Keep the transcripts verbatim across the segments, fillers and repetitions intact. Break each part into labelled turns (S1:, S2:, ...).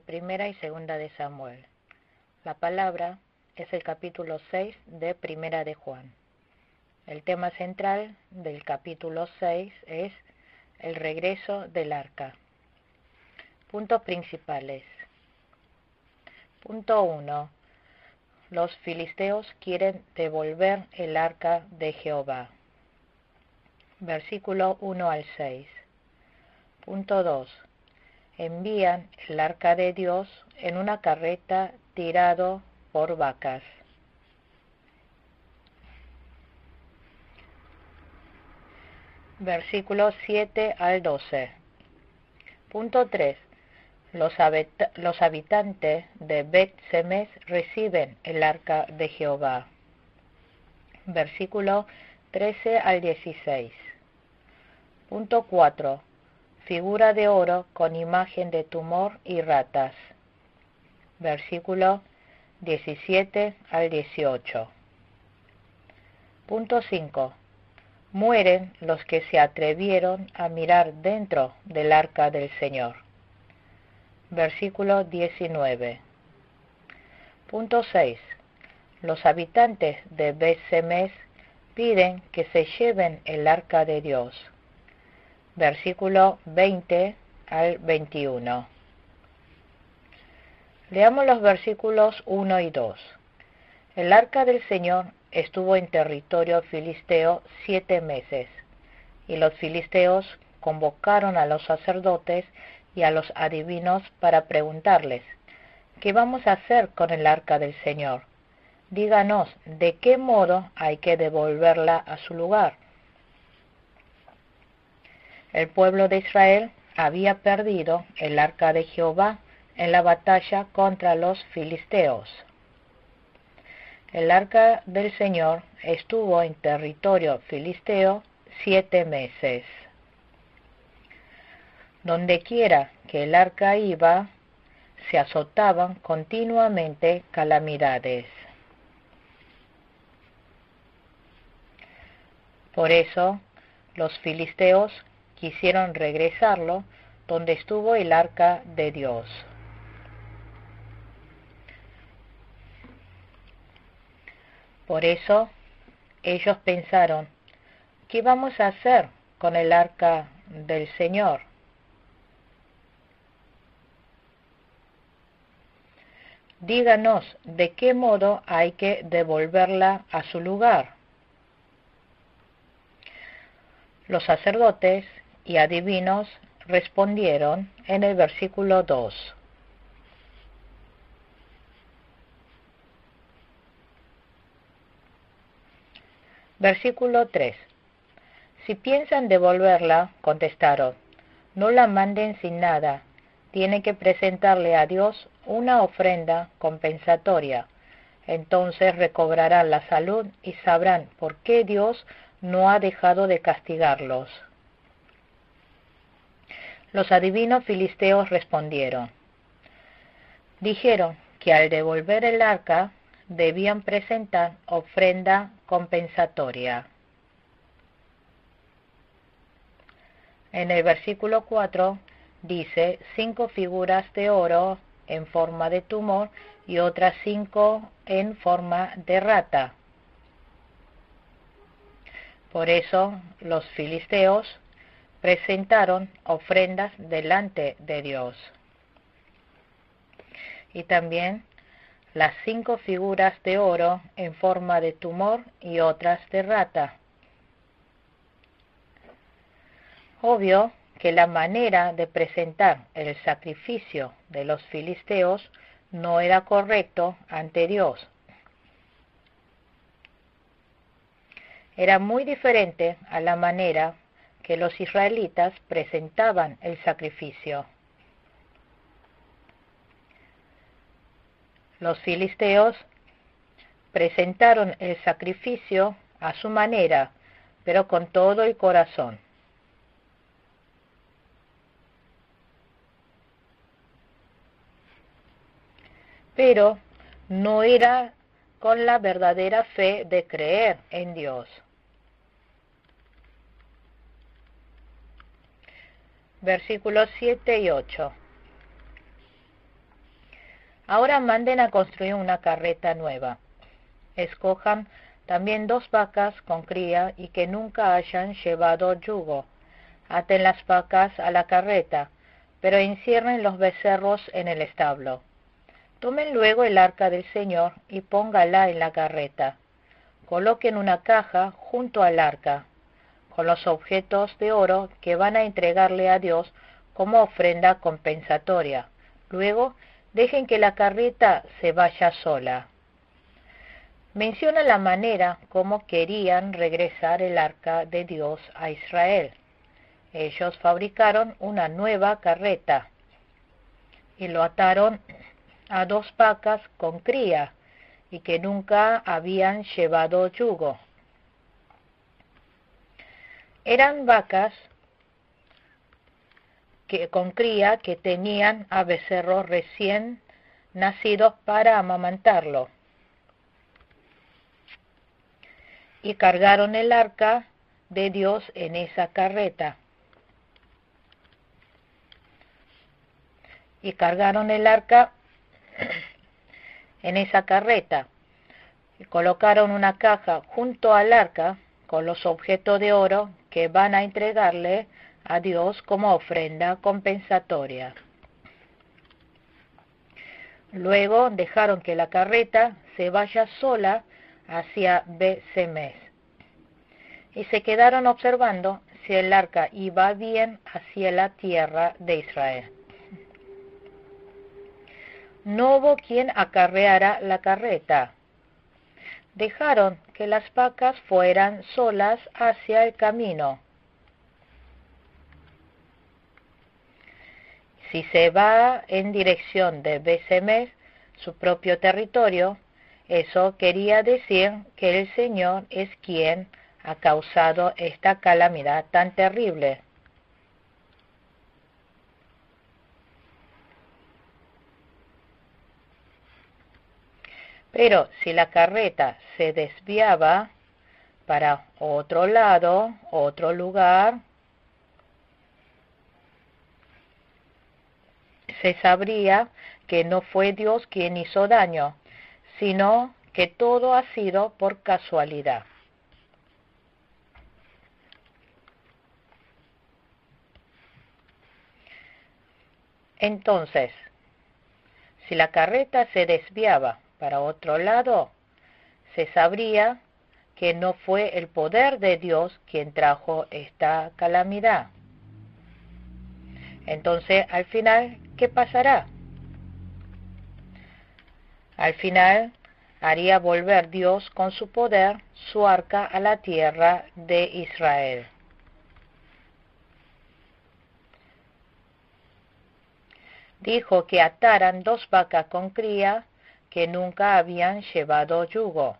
S1: Primera y Segunda de Samuel. La palabra es el capítulo seis de Primera de Juan. El tema central del capítulo seis es el regreso del arca. Puntos principales. Punto uno. Los filisteos quieren devolver el arca de Jehová. Versículo uno al seis. Punto dos. Envían el arca de Dios en una carreta tirado por vacas. Versículos siete al doce. Punto tres. Los, habita los habitantes de Bet-Semes reciben el arca de Jehová. Versículo trece al dieciséis. Punto cuatro. Figura de oro con imagen de tumor y ratas. Versículo diecisiete al dieciocho. Punto cinco. Mueren los que se atrevieron a mirar dentro del arca del Señor. Versículo diecinueve. Punto seis. Los habitantes de Bet-Semes piden que se lleven el arca de Dios. Versículo veinte al veintiuno. Leamos los versículos uno y dos. El arca del Señor estuvo en territorio filisteo siete meses, y los filisteos convocaron a los sacerdotes y a los adivinos para preguntarles: ¿qué vamos a hacer con el arca del Señor? Díganos de qué modo hay que devolverla a su lugar. El pueblo de Israel había perdido el arca de Jehová en la batalla contra los filisteos. El arca del Señor estuvo en territorio filisteo siete meses. Dondequiera que el arca iba, se azotaban continuamente calamidades. Por eso, los filisteos quisieron regresarlo donde estuvo el arca de Dios. Por eso, ellos pensaron: ¿qué vamos a hacer con el arca del Señor? Díganos de qué modo hay que devolverla a su lugar. Los sacerdotes y adivinos respondieron en el versículo dos. Versículo tres. Si piensan devolverla, contestaron, no la manden sin nada. Tienen que presentarle a Dios una ofrenda compensatoria. Entonces recobrarán la salud y sabrán por qué Dios no ha dejado de castigarlos. Los adivinos filisteos respondieron. Dijeron que al devolver el arca debían presentar ofrenda compensatoria. En el versículo cuatro dice cinco figuras de oro en forma de tumor y otras cinco en forma de rata. Por eso los filisteos presentaron ofrendas delante de Dios. Y también las cinco figuras de oro en forma de tumor y otras de rata. Obvio que la manera de presentar el sacrificio de los filisteos no era correcto ante Dios. Era muy diferente a la manera que los israelitas presentaban el sacrificio. Los filisteos presentaron el sacrificio a su manera, pero con todo el corazón. Pero no era con la verdadera fe de creer en Dios. Versículos siete y ocho. Ahora manden a construir una carreta nueva. Escojan también dos vacas con cría y que nunca hayan llevado yugo. Aten las vacas a la carreta, pero encierren los becerros en el establo. Tomen luego el arca del Señor y póngala en la carreta. Coloquen una caja junto al arca, con los objetos de oro que van a entregarle a Dios como ofrenda compensatoria. Luego, dejen que la carreta se vaya sola. Menciona la manera como querían regresar el arca de Dios a Israel. Ellos fabricaron una nueva carreta y lo ataron a dos vacas con cría y que nunca habían llevado yugo. Eran vacas que, con cría que tenían a becerros recién nacidos para amamantarlo. Y cargaron el arca de Dios en esa carreta. Y cargaron el arca en esa carreta. Y colocaron una caja junto al arca con los objetos de oro que van a entregarle a Dios como ofrenda compensatoria. Luego dejaron que la carreta se vaya sola hacia Bet-Semes y se quedaron observando si el arca iba bien hacia la tierra de Israel. No hubo quien acarreara la carreta. Dejaron que las vacas fueran solas hacia el camino. Si se va en dirección de Bet-Semes, su propio territorio, eso quería decir que el Señor es quien ha causado esta calamidad tan terrible. Pero si la carreta se desviaba para otro lado, otro lugar, se sabría que no fue Dios quien hizo daño, sino que todo ha sido por casualidad. Entonces, si la carreta se desviaba para otro lado, se sabría que no fue el poder de Dios quien trajo esta calamidad. Entonces, al final, ¿qué pasará? Al final, haría volver Dios con su poder su arca a la tierra de Israel. Dijo que ataran dos vacas con cría que nunca habían llevado yugo.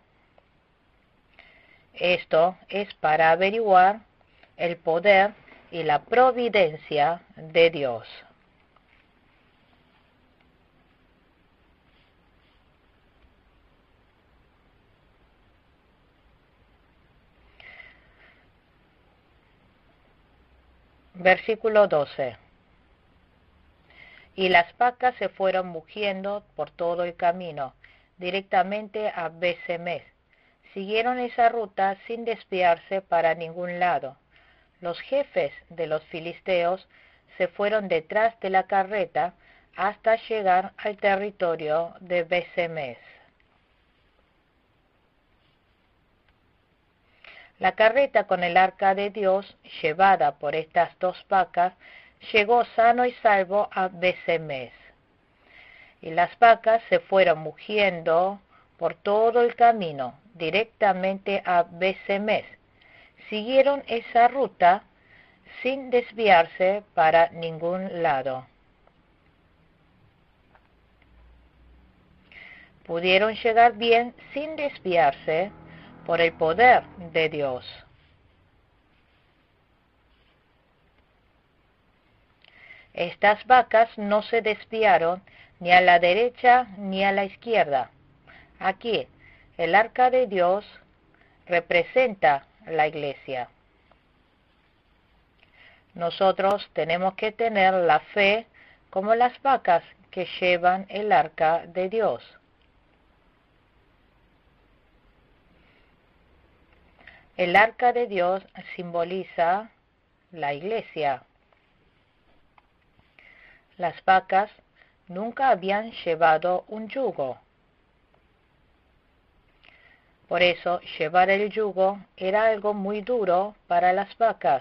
S1: Esto es para averiguar el poder y la providencia de Dios. Versículo doce. Y las vacas se fueron mugiendo por todo el camino, directamente a Bet-Semes. Siguieron esa ruta sin desviarse para ningún lado. Los jefes de los filisteos se fueron detrás de la carreta hasta llegar al territorio de Bet-Semes. La carreta con el arca de Dios, llevada por estas dos vacas, llegó sano y salvo a Bet-Semes. Y las vacas se fueron mugiendo por todo el camino, directamente a Bet-Semes. Siguieron esa ruta sin desviarse para ningún lado. Pudieron llegar bien sin desviarse por el poder de Dios. Estas vacas no se desviaron ni a la derecha ni a la izquierda. Aquí, el arca de Dios representa la iglesia. Nosotros tenemos que tener la fe como las vacas que llevan el arca de Dios. El arca de Dios simboliza la iglesia. Las vacas nunca habían llevado un yugo. Por eso, llevar el yugo era algo muy duro para las vacas.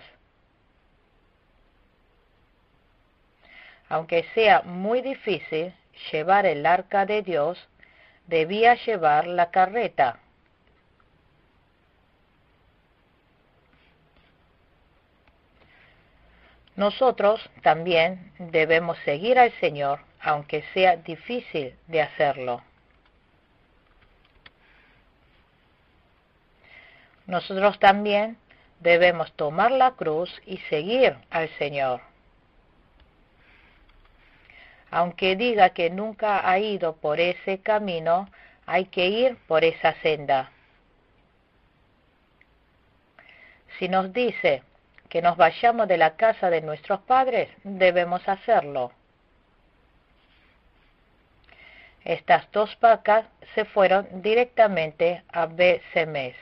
S1: Aunque sea muy difícil llevar el arca de Dios, debía llevar la carreta. Nosotros también debemos seguir al Señor, aunque sea difícil de hacerlo. Nosotros también debemos tomar la cruz y seguir al Señor. Aunque diga que nunca ha ido por ese camino, hay que ir por esa senda. Si nos dice que nos vayamos de la casa de nuestros padres, debemos hacerlo. Estas dos vacas se fueron directamente a Bet-Semes.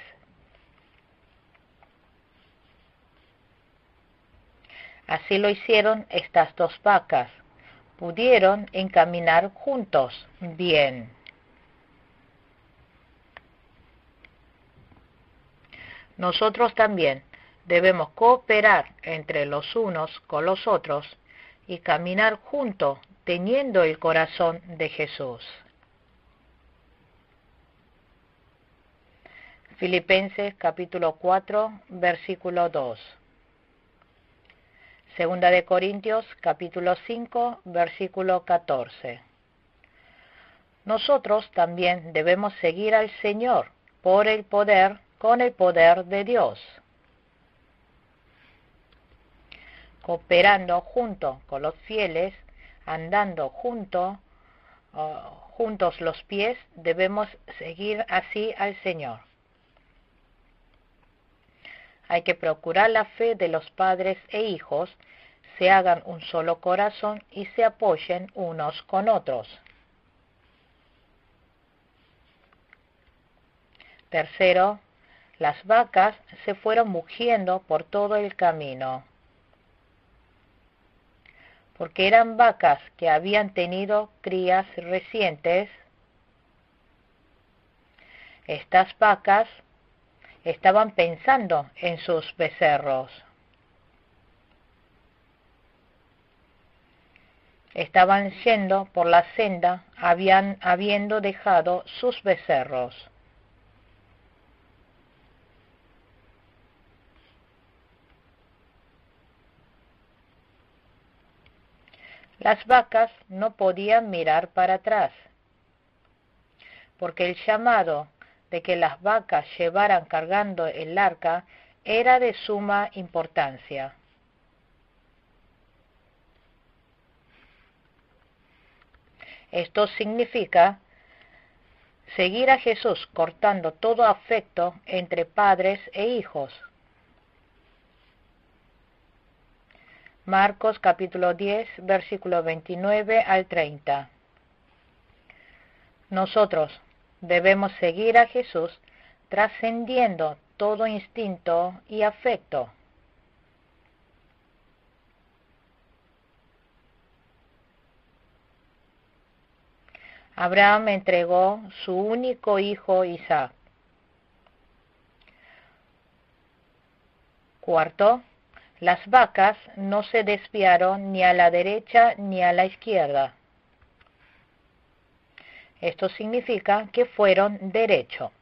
S1: Así lo hicieron estas dos vacas. Pudieron encaminar juntos bien. Nosotros también debemos cooperar entre los unos con los otros y caminar juntos teniendo el corazón de Jesús. Filipenses capítulo cuatro, versículo dos. Segunda de Corintios capítulo cinco, versículo catorce. Nosotros también debemos seguir al Señor por el poder, con el poder de Dios. Cooperando junto con los fieles, andando junto, uh, juntos los pies, debemos seguir así al Señor. Hay que procurar la fe de los padres e hijos, se hagan un solo corazón y se apoyen unos con otros. Tercero, las vacas se fueron mugiendo por todo el camino, porque eran vacas que habían tenido crías recientes. Estas vacas estaban pensando en sus becerros. Estaban yendo por la senda, habían, habiendo dejado sus becerros. Las vacas no podían mirar para atrás, porque el llamado de que las vacas llevaran cargando el arca era de suma importancia. Esto significa seguir a Jesús cortando todo afecto entre padres e hijos. Marcos capítulo diez, versículo veintinueve al treinta. Nosotros debemos seguir a Jesús trascendiendo todo instinto y afecto. Abraham entregó su único hijo Isaac. Cuarto, las vacas no se desviaron ni a la derecha ni a la izquierda. Esto significa que fueron derecho.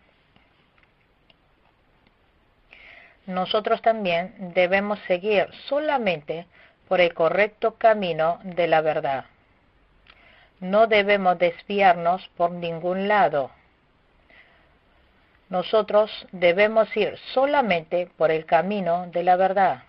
S1: Nosotros también debemos seguir solamente por el correcto camino de la verdad. No debemos desviarnos por ningún lado. Nosotros debemos ir solamente por el camino de la verdad.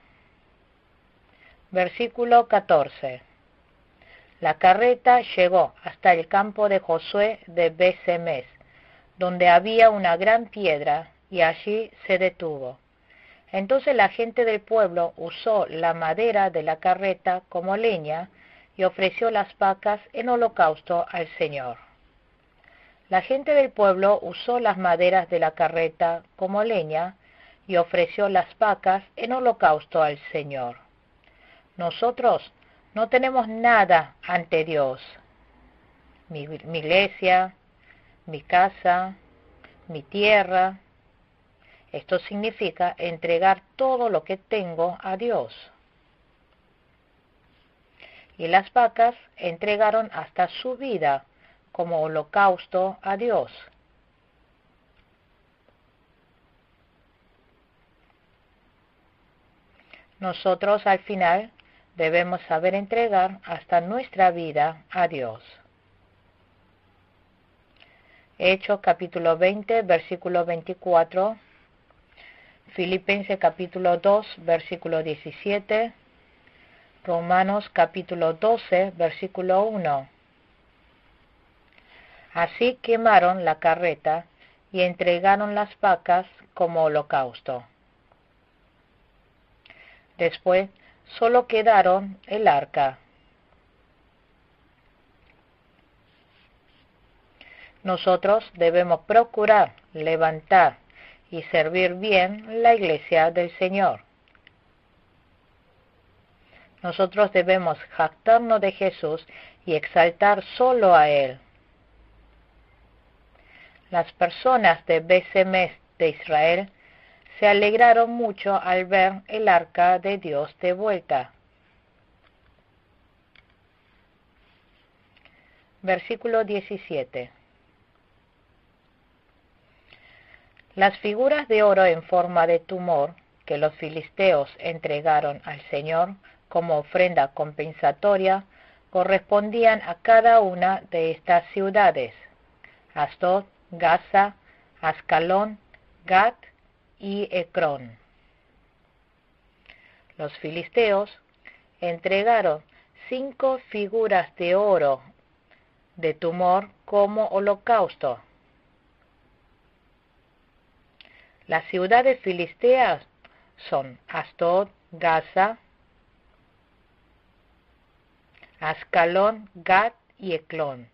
S1: Versículo catorce. La carreta llegó hasta el campo de Josué de Bet-Semes, donde había una gran piedra, y allí se detuvo. Entonces la gente del pueblo usó la madera de la carreta como leña, y ofreció las vacas en holocausto al Señor. La gente del pueblo usó las maderas de la carreta como leña y ofreció las vacas en holocausto al Señor. Nosotros no tenemos nada ante Dios. Mi, mi iglesia, mi casa, mi tierra. Esto significa entregar todo lo que tengo a Dios. Y las vacas entregaron hasta su vida como holocausto a Dios. Nosotros al final debemos saber entregar hasta nuestra vida a Dios. Hechos capítulo veinte, versículo veinticuatro. Filipenses capítulo dos, versículo diecisiete. Romanos capítulo doce, versículo uno. Así quemaron la carreta y entregaron las vacas como holocausto. Después solo quedaron el arca. Nosotros debemos procurar levantar y servir bien la iglesia del Señor. Nosotros debemos jactarnos de Jesús y exaltar solo a Él. Las personas de Besemes de Israel se alegraron mucho al ver el arca de Dios de vuelta. Versículo diecisiete. Las figuras de oro en forma de tumor que los filisteos entregaron al Señor como ofrenda compensatoria correspondían a cada una de estas ciudades: Asdod, Gaza, Ascalón, Gat y Ecrón. Los filisteos entregaron cinco figuras de oro de tumor como holocausto. Las ciudades filisteas son Asdod, Gaza, Ascalón, Gat y Ecrón.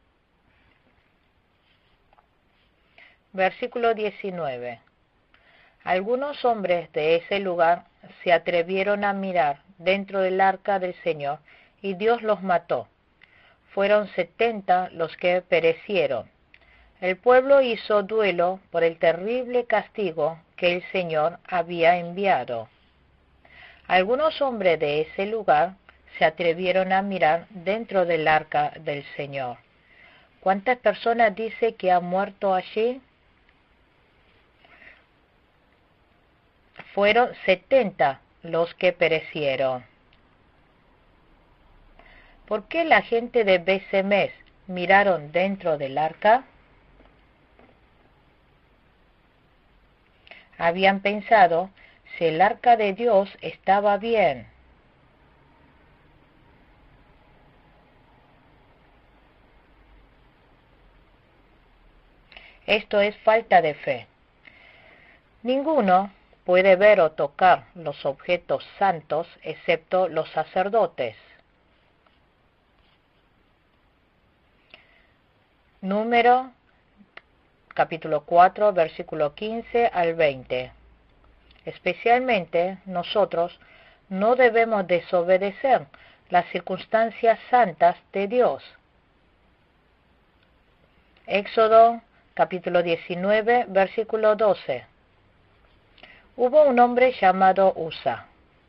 S1: Versículo diecinueve. Algunos hombres de ese lugar se atrevieron a mirar dentro del arca del Señor y Dios los mató. Fueron setenta los que perecieron. El pueblo hizo duelo por el terrible castigo que el Señor había enviado. Algunos hombres de ese lugar se atrevieron a mirar dentro del arca del Señor. ¿Cuántas personas dice que han muerto allí? Fueron setenta los que perecieron. ¿Por qué la gente de Besemes miraron dentro del arca? Habían pensado si el arca de Dios estaba bien. Esto es falta de fe. Ninguno puede ver o tocar los objetos santos excepto los sacerdotes. Número capítulo cuatro, versículo quince al veinte. Especialmente nosotros no debemos desobedecer las circunstancias santas de Dios. Éxodo capítulo diecinueve, versículo doce. Hubo un hombre llamado Usa.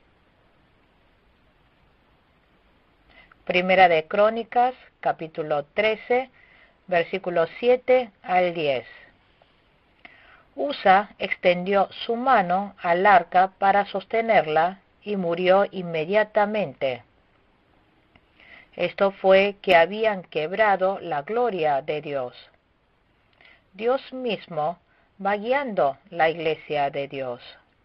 S1: Primera de Crónicas, capítulo trece, versículos siete al diez. Usa extendió su mano al arca para sostenerla y murió inmediatamente. Esto fue que habían quebrado la gloria de Dios. Dios mismo va guiando la iglesia de Dios.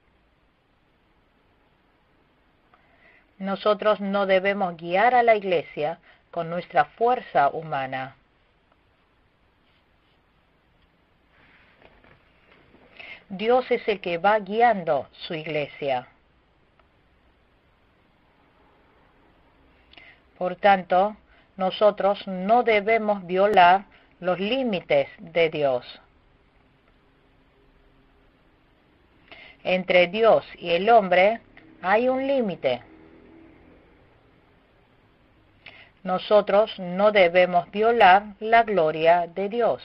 S1: Nosotros no debemos guiar a la iglesia con nuestra fuerza humana. Dios es el que va guiando su iglesia. Por tanto, nosotros no debemos violar los límites de Dios. Entre Dios y el hombre hay un límite. Nosotros no debemos violar la gloria de Dios.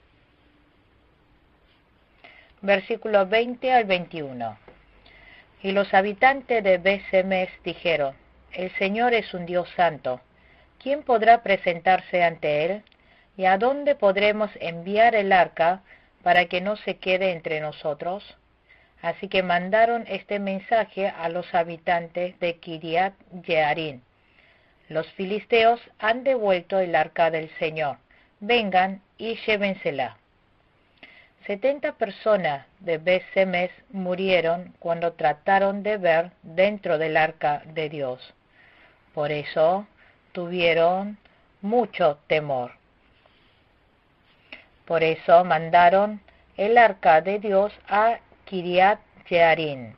S1: Versículos veinte al veintiuno. Y los habitantes de Bet-Semes dijeron: El Señor es un Dios santo. ¿Quién podrá presentarse ante Él? ¿Y a dónde podremos enviar el arca para que no se quede entre nosotros? Así que mandaron este mensaje a los habitantes de Kiriat Jearim: Los filisteos han devuelto el arca del Señor. Vengan y llévensela. Setenta personas de Bet-Semes murieron cuando trataron de ver dentro del arca de Dios. Por eso tuvieron mucho temor. Por eso mandaron el arca de Dios a Kiriat Jearim.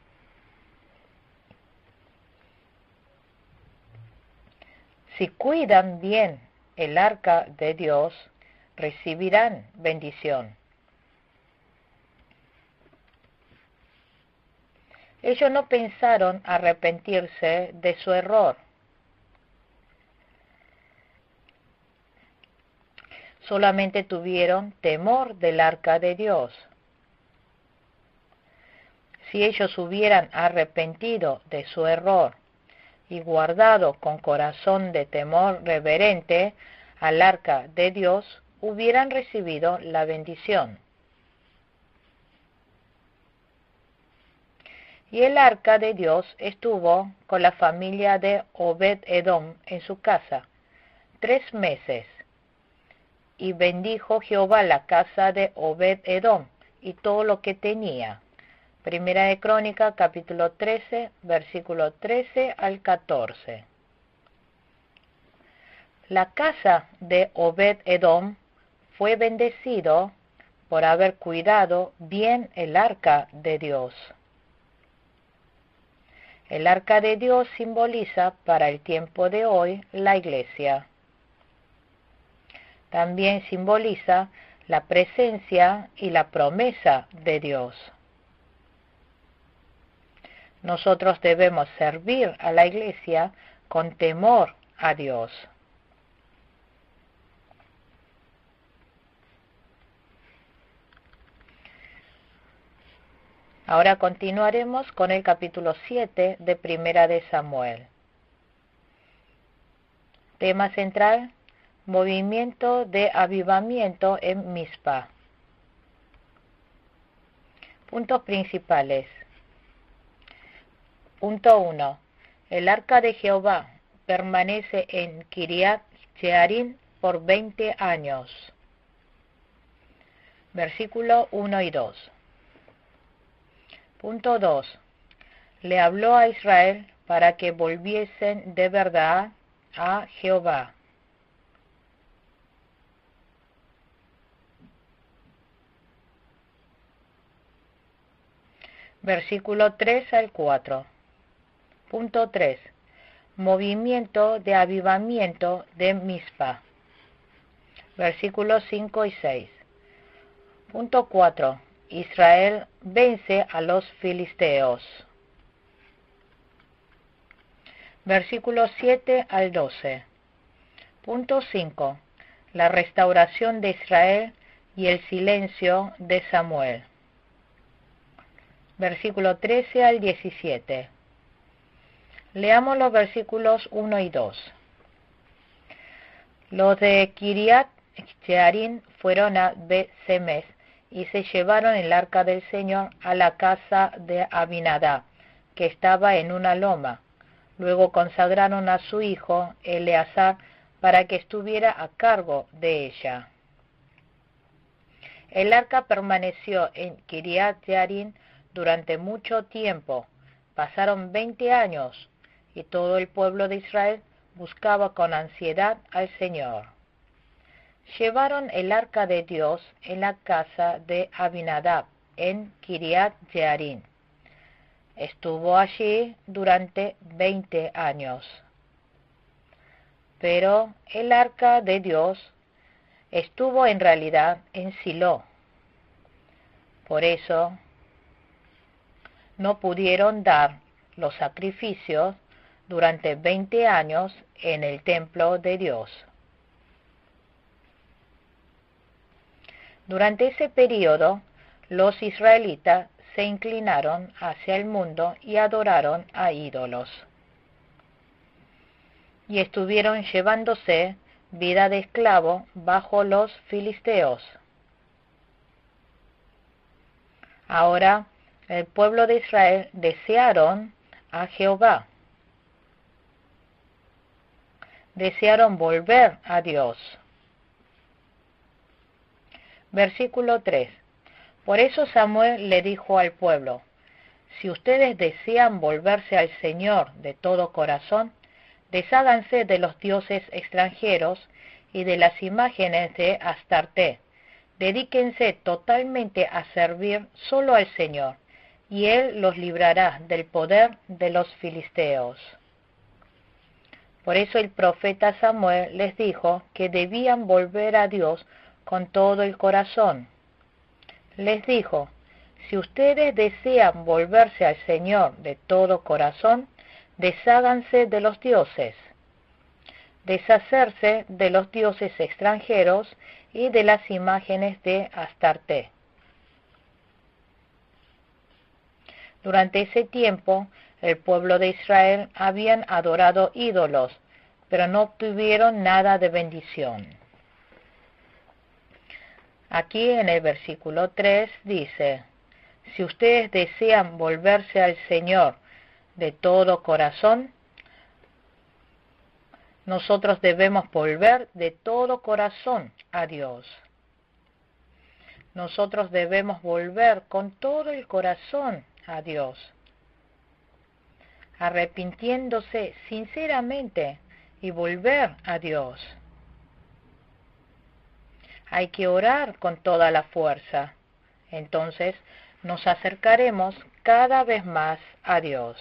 S1: Si cuidan bien el arca de Dios, recibirán bendición. Ellos no pensaron arrepentirse de su error. Solamente tuvieron temor del arca de Dios. Si ellos hubieran arrepentido de su error y guardado con corazón de temor reverente al arca de Dios, hubieran recibido la bendición. Y el arca de Dios estuvo con la familia de Obed-Edom en su casa tres meses. Y bendijo Jehová la casa de Obed-Edom y todo lo que tenía. Primera de Crónica, capítulo trece, versículo trece al catorce. La casa de Obed-Edom fue bendecido por haber cuidado bien el arca de Dios. El arca de Dios simboliza para el tiempo de hoy la iglesia. También simboliza la presencia y la promesa de Dios. Nosotros debemos servir a la iglesia con temor a Dios. Ahora continuaremos con el capítulo siete de Primera de Samuel. Tema central: movimiento de avivamiento en Mizpa. Puntos principales. Punto uno. El arca de Jehová permanece en Kiriat Jearim por veinte años. Versículo uno y dos. Punto dos. Le habló a Israel para que volviesen de verdad a Jehová. Versículo tres al cuatro. Punto tres. Movimiento de avivamiento de Mizpa. Versículos cinco y seis. Punto cuatro. Israel vence a los filisteos. Versículos siete al doce. Punto cinco. La restauración de Israel y el silencio de Samuel. Versículo trece al diecisiete. Leamos los versículos uno y dos. Los de Kiriat Jearim fueron a Bet-Semes y se llevaron el arca del Señor a la casa de Abinadab, que estaba en una loma. Luego consagraron a su hijo Eleazar para que estuviera a cargo de ella. El arca permaneció en Kiriat Jearim durante mucho tiempo. Pasaron veinte años y todo el pueblo de Israel buscaba con ansiedad al Señor. Llevaron el arca de Dios en la casa de Abinadab, en Kiriat Jearim. Estuvo allí durante veinte años. pero el arca de Dios estuvo en realidad en Silo. Por eso no pudieron dar los sacrificios durante veinte años en el templo de Dios. Durante ese periodo, los israelitas se inclinaron hacia el mundo y adoraron a ídolos. Y estuvieron llevándose vida de esclavo bajo los filisteos. Ahora, el pueblo de Israel desearon a Jehová. Desearon volver a Dios. Versículo tres. Por eso Samuel le dijo al pueblo: si ustedes desean volverse al Señor de todo corazón, desháganse de los dioses extranjeros y de las imágenes de Astarte. Dedíquense totalmente a servir solo al Señor, y Él los librará del poder de los filisteos. Por eso el profeta Samuel les dijo que debían volver a Dios con todo el corazón. Les dijo: si ustedes desean volverse al Señor de todo corazón, desháganse de los dioses. Deshacerse de los dioses extranjeros y de las imágenes de Astarte. Durante ese tiempo, el pueblo de Israel habían adorado ídolos, pero no obtuvieron nada de bendición. Aquí en el versículo tres dice: si ustedes desean volverse al Señor de todo corazón, nosotros debemos volver de todo corazón a Dios. Nosotros debemos volver con todo el corazón a Dios, arrepintiéndose sinceramente y volver a Dios. Hay que orar con toda la fuerza. Entonces nos acercaremos cada vez más a Dios.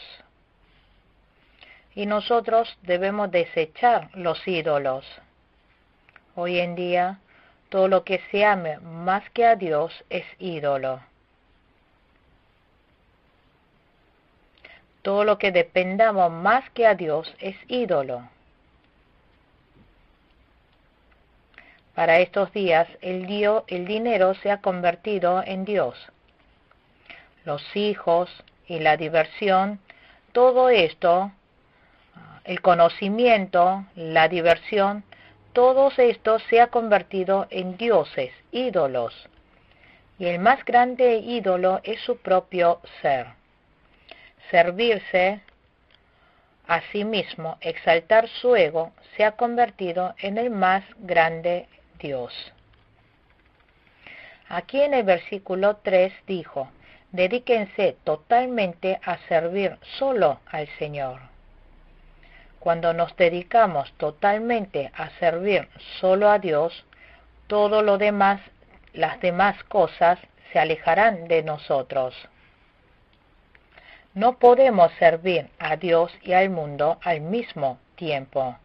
S1: Y nosotros debemos desechar los ídolos. Hoy en día, todo lo que se ame más que a Dios es ídolo. Todo lo que dependamos más que a Dios es ídolo. Para estos días, el, dio, el dinero se ha convertido en Dios. Los hijos y la diversión, todo esto, el conocimiento, la diversión, todo esto se ha convertido en dioses, ídolos. Y el más grande ídolo es su propio ser. Servirse a sí mismo, exaltar su ego, se ha convertido en el más grande Dios. Aquí en el versículo tres dijo: dedíquense totalmente a servir solo al Señor. Cuando nos dedicamos totalmente a servir solo a Dios, todo lo demás, las demás cosas se alejarán de nosotros. No podemos servir a Dios y al mundo al mismo tiempo.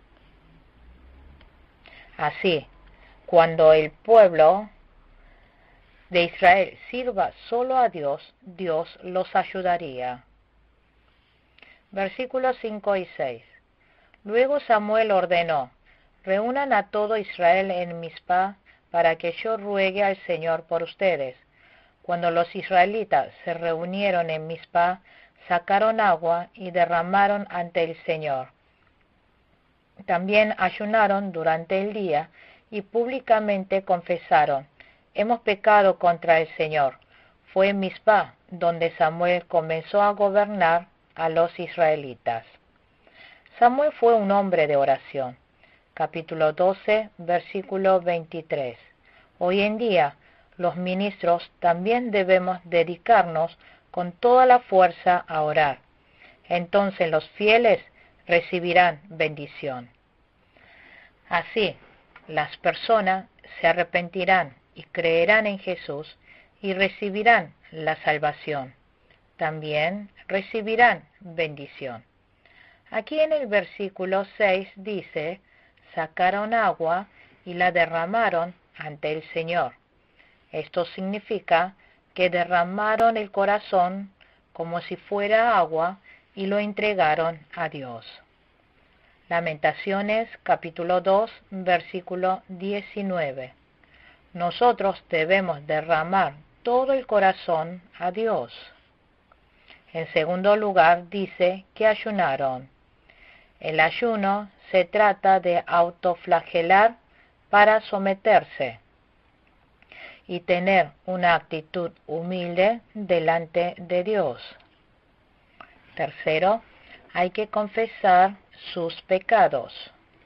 S1: Así, cuando el pueblo de Israel sirva solo a Dios, Dios los ayudaría. Versículos cinco y seis. Luego Samuel ordenó: reúnan a todo Israel en Mizpa para que yo ruegue al Señor por ustedes. Cuando los israelitas se reunieron en Mizpa, sacaron agua y derramaron ante el Señor. También ayunaron durante el día y públicamente confesaron: hemos pecado contra el Señor. Fue en Mizpa donde Samuel comenzó a gobernar a los israelitas. Samuel fue un hombre de oración. Capítulo doce, versículo veintitrés. Hoy en día, los ministros también debemos dedicarnos con toda la fuerza a orar. Entonces los fieles recibirán bendición. Así, las personas se arrepentirán y creerán en Jesús y recibirán la salvación. También recibirán bendición. Aquí en el versículo seis dice, sacaron agua y la derramaron ante el Señor. Esto significa que derramaron el corazón como si fuera agua y lo entregaron a Dios. Lamentaciones capítulo dos, versículo diecinueve. Nosotros debemos derramar todo el corazón a Dios. En segundo lugar dice que ayunaron. El ayuno se trata de autoflagelar para someterse y tener una actitud humilde delante de Dios. Tercero, hay que confesar sus pecados.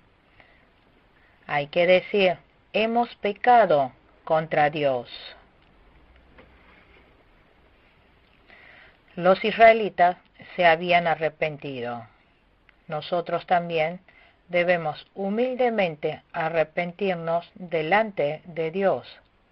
S1: Hay que decir, hemos pecado contra Dios. Los israelitas se habían arrepentido. Nosotros también debemos humildemente arrepentirnos delante de Dios.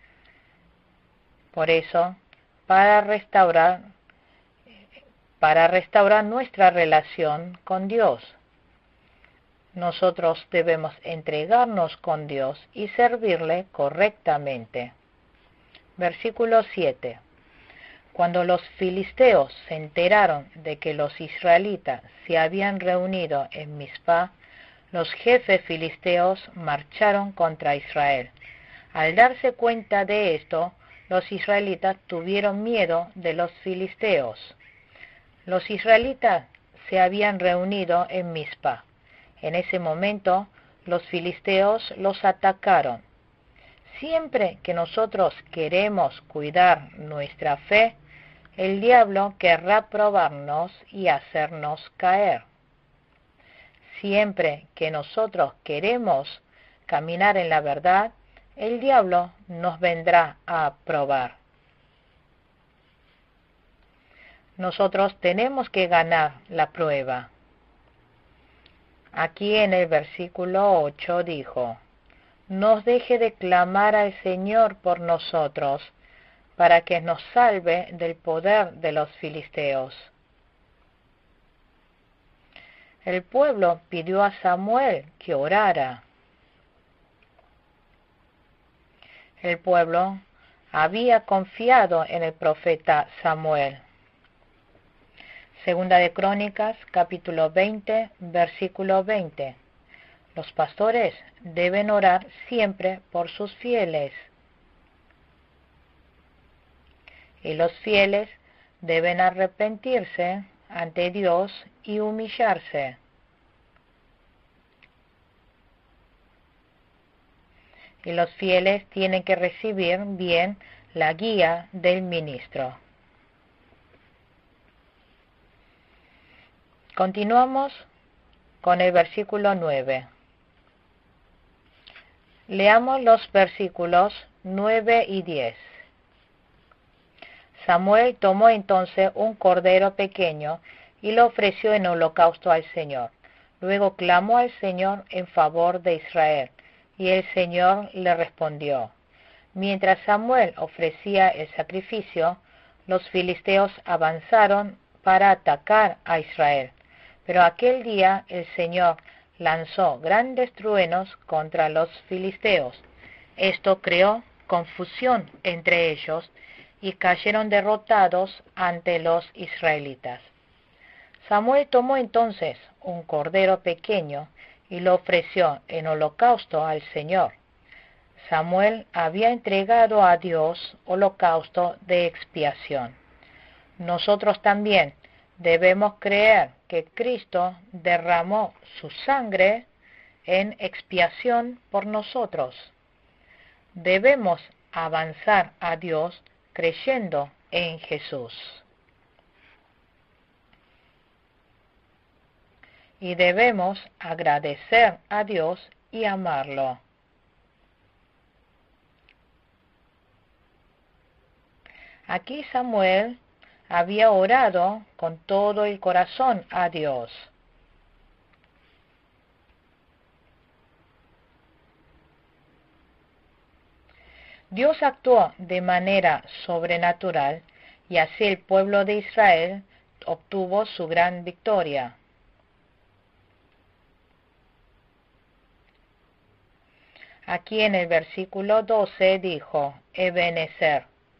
S1: Por eso, para restaurar, para restaurar nuestra relación con Dios, nosotros debemos entregarnos con Dios y servirle correctamente. Versículo siete. Cuando los filisteos se enteraron de que los israelitas se habían reunido en Mizpá, los jefes filisteos marcharon contra Israel. Al darse cuenta de esto, los israelitas tuvieron miedo de los filisteos. Los israelitas se habían reunido en Mizpá. En ese momento, los filisteos los atacaron. Siempre que nosotros queremos cuidar nuestra fe, el diablo querrá probarnos y hacernos caer. Siempre que nosotros queremos caminar en la verdad, el diablo nos vendrá a probar. Nosotros tenemos que ganar la prueba. Aquí en el versículo ocho dijo, nos deje de clamar al Señor por nosotros, para que nos salve del poder de los filisteos. El pueblo pidió a Samuel que orara. El pueblo había confiado en el profeta Samuel. Segunda de Crónicas, capítulo veinte, versículo veinte. Los pastores deben orar siempre por sus fieles. Y los fieles deben arrepentirse ante Dios y humillarse. Y los fieles tienen que recibir bien la guía del ministro. Continuamos con el versículo nueve. Leamos los versículos nueve y diez. Samuel tomó entonces un cordero pequeño y lo ofreció en holocausto al Señor. Luego clamó al Señor en favor de Israel, y el Señor le respondió. Mientras Samuel ofrecía el sacrificio, los filisteos avanzaron para atacar a Israel. Pero aquel día el Señor lanzó grandes truenos contra los filisteos. Esto creó confusión entre ellos y cayeron derrotados ante los israelitas. Samuel tomó entonces un cordero pequeño y lo ofreció en holocausto al Señor. Samuel había entregado a Dios holocausto de expiación. Nosotros también debemos creer que Cristo derramó su sangre en expiación por nosotros. Debemos avanzar a Dios creyendo en Jesús. Y debemos agradecer a Dios y amarlo. Aquí Samuel había orado con todo el corazón a Dios. Dios actuó de manera sobrenatural y así el pueblo de Israel obtuvo su gran victoria. Aquí en el versículo doce dijo, Ebenezer.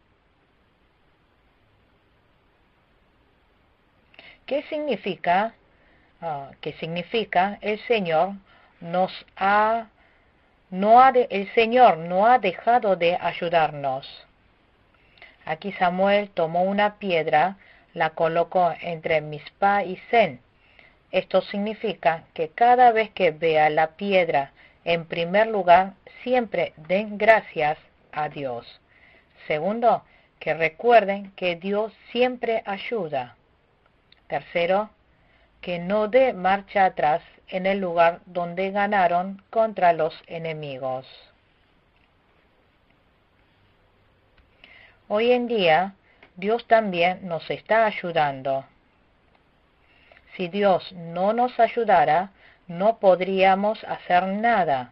S1: ¿Qué significa? Uh, ¿Qué significa? El Señor nos ha, no ha de, el Señor no ha dejado de ayudarnos. Aquí Samuel tomó una piedra, la colocó entre Mizpa y Sen. Esto significa que cada vez que vea la piedra, en primer lugar, siempre den gracias a Dios. Segundo, que recuerden que Dios siempre ayuda. Tercero, que no dé marcha atrás en el lugar donde ganaron contra los enemigos. Hoy en día, Dios también nos está ayudando. Si Dios no nos ayudara, no podríamos hacer nada.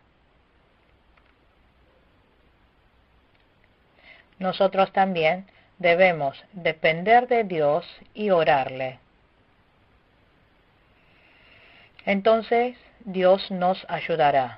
S1: Nosotros también debemos depender de Dios y orarle. Entonces Dios nos ayudará.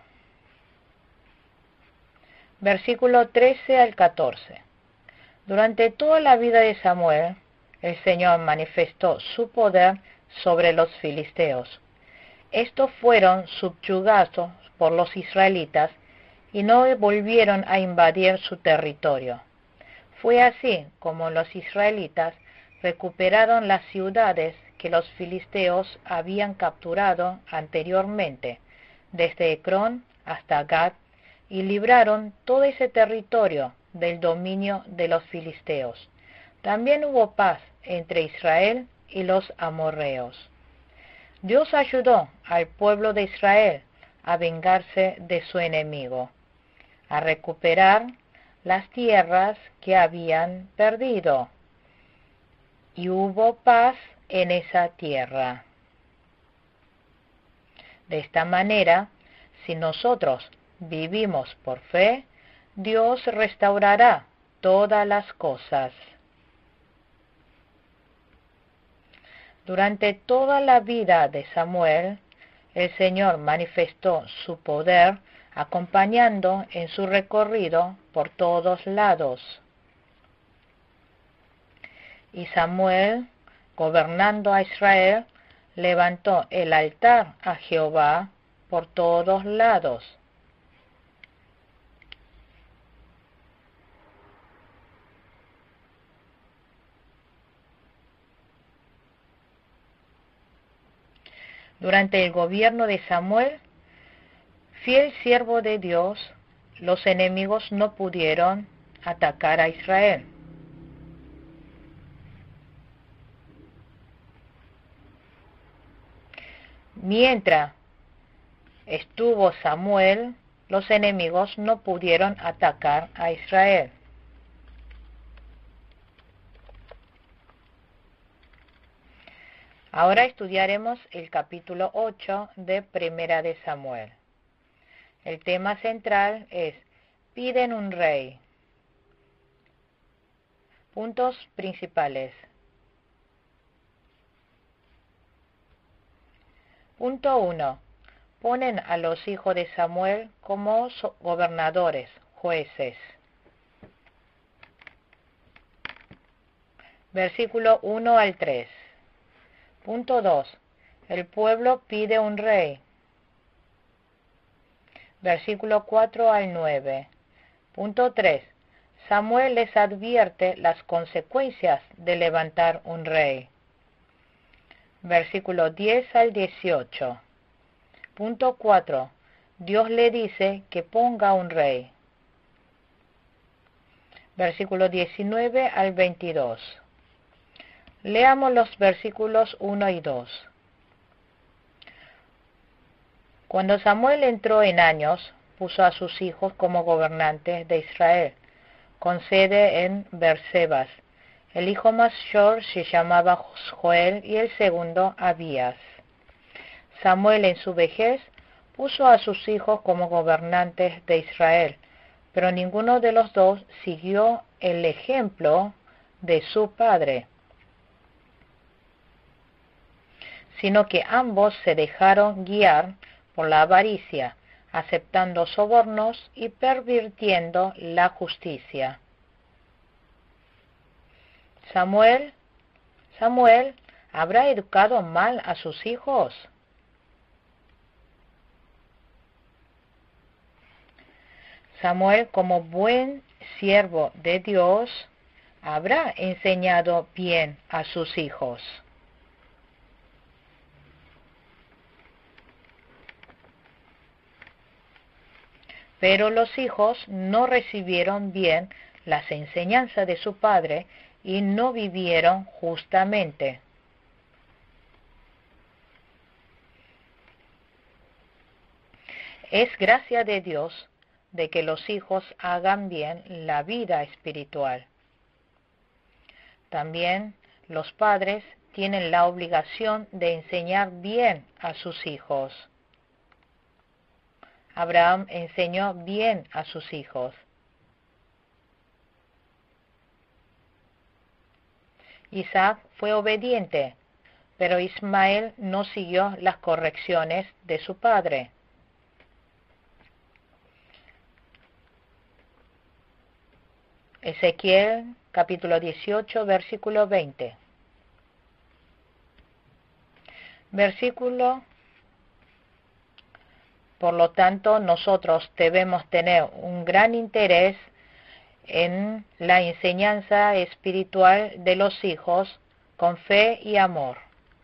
S1: Versículo trece al catorce. Durante toda la vida de Samuel, el Señor manifestó su poder sobre los filisteos. Estos fueron subyugados por los israelitas y no volvieron a invadir su territorio. Fue así como los israelitas recuperaron las ciudades que los filisteos habían capturado anteriormente, desde Ecrón hasta Gat, y libraron todo ese territorio del dominio de los filisteos. También hubo paz entre Israel y los amorreos. Dios ayudó al pueblo de Israel a vengarse de su enemigo, a recuperar las tierras que habían perdido, y hubo paz en esa tierra. De esta manera, si nosotros vivimos por fe, Dios restaurará todas las cosas. Durante toda la vida de Samuel, el Señor manifestó su poder acompañando en su recorrido por todos lados. Y Samuel, gobernando a Israel, levantó el altar a Jehová por todos lados. Durante el gobierno de Samuel, fiel siervo de Dios, los enemigos no pudieron atacar a Israel. Mientras estuvo Samuel, los enemigos no pudieron atacar a Israel. Ahora estudiaremos el capítulo ocho de Primera de Samuel. El tema central es piden un rey. Puntos principales. Punto uno. Ponen a los hijos de Samuel como gobernadores, jueces. Versículo uno al tres. Punto dos. El pueblo pide un rey. Versículo cuatro al nueve. Punto tres. Samuel les advierte las consecuencias de levantar un rey. Versículo diez al dieciocho. Punto cuatro. Dios le dice que ponga un rey. Versículo diecinueve al veintidós. Leamos los versículos uno y dos. Cuando Samuel entró en años, puso a sus hijos como gobernantes de Israel, con sede en Bersebas. El hijo mayor se llamaba Joel y el segundo Abías. Samuel en su vejez puso a sus hijos como gobernantes de Israel, pero ninguno de los dos siguió el ejemplo de su padre, sino que ambos se dejaron guiar por la avaricia, aceptando sobornos y pervirtiendo la justicia. Samuel, Samuel, ¿habrá educado mal a sus hijos? Samuel, como buen siervo de Dios, ¿habrá enseñado bien a sus hijos? Pero los hijos no recibieron bien las enseñanzas de su padre y no vivieron justamente. Es gracia de Dios de que los hijos hagan bien la vida espiritual. También los padres tienen la obligación de enseñar bien a sus hijos. Abraham enseñó bien a sus hijos. Isaac fue obediente, pero Ismael no siguió las correcciones de su padre. Ezequiel capítulo dieciocho, versículo veinte. Versículo: por lo tanto, nosotros debemos tener un gran interés en la enseñanza espiritual de los hijos con fe y amor.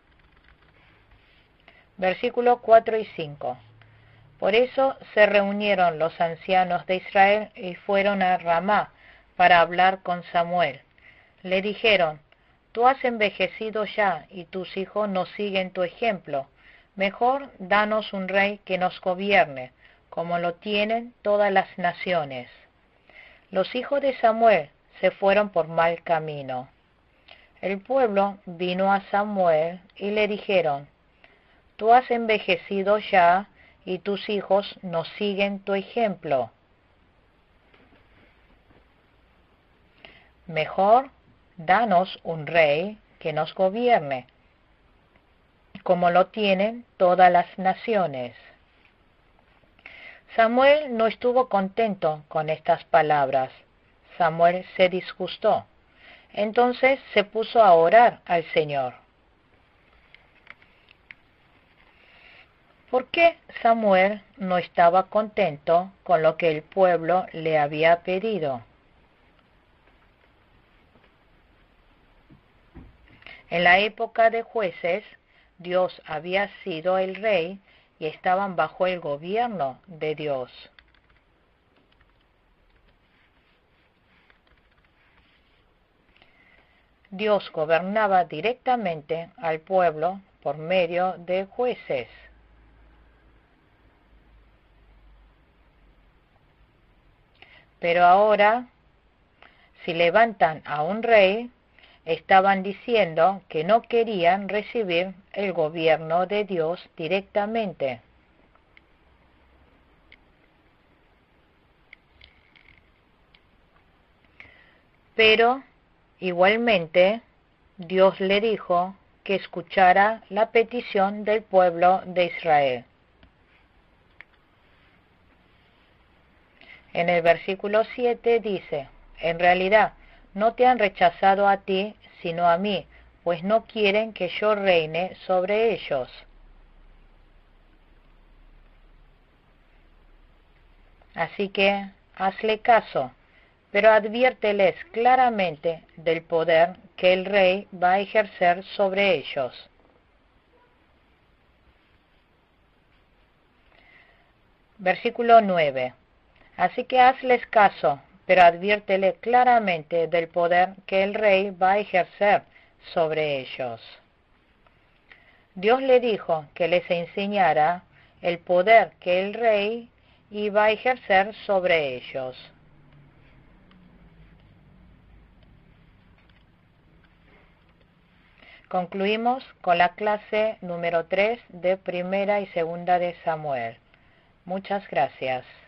S1: Versículos cuatro y cinco. Por eso se reunieron los ancianos de Israel y fueron a Ramá para hablar con Samuel. Le dijeron: tú has envejecido ya y tus hijos no siguen tu ejemplo. Mejor danos un rey que nos gobierne, como lo tienen todas las naciones. Los hijos de Samuel se fueron por mal camino. El pueblo vino a Samuel y le dijeron: tú has envejecido ya y tus hijos no siguen tu ejemplo. Mejor danos un rey que nos gobierne, como lo tienen todas las naciones. Samuel no estuvo contento con estas palabras. Samuel se disgustó. Entonces se puso a orar al Señor. ¿Por qué Samuel no estaba contento con lo que el pueblo le había pedido? En la época de jueces, Dios había sido el rey y estaban bajo el gobierno de Dios. Dios gobernaba directamente al pueblo por medio de jueces. Pero ahora, si levantan a un rey, estaban diciendo que no querían recibir el gobierno de Dios directamente. Pero, igualmente, Dios le dijo que escuchara la petición del pueblo de Israel. En el versículo siete dice: en realidad, no te han rechazado a ti, sino a mí, pues no quieren que yo reine sobre ellos. Así que hazle caso, pero adviérteles claramente del poder que el rey va a ejercer sobre ellos. Versículo nueve. Así que hazles caso, pero adviértele claramente del poder que el rey va a ejercer sobre ellos. Dios le dijo que les enseñara el poder que el rey iba a ejercer sobre ellos. Concluimos con la clase número tres de Primera y Segunda de Samuel. Muchas gracias.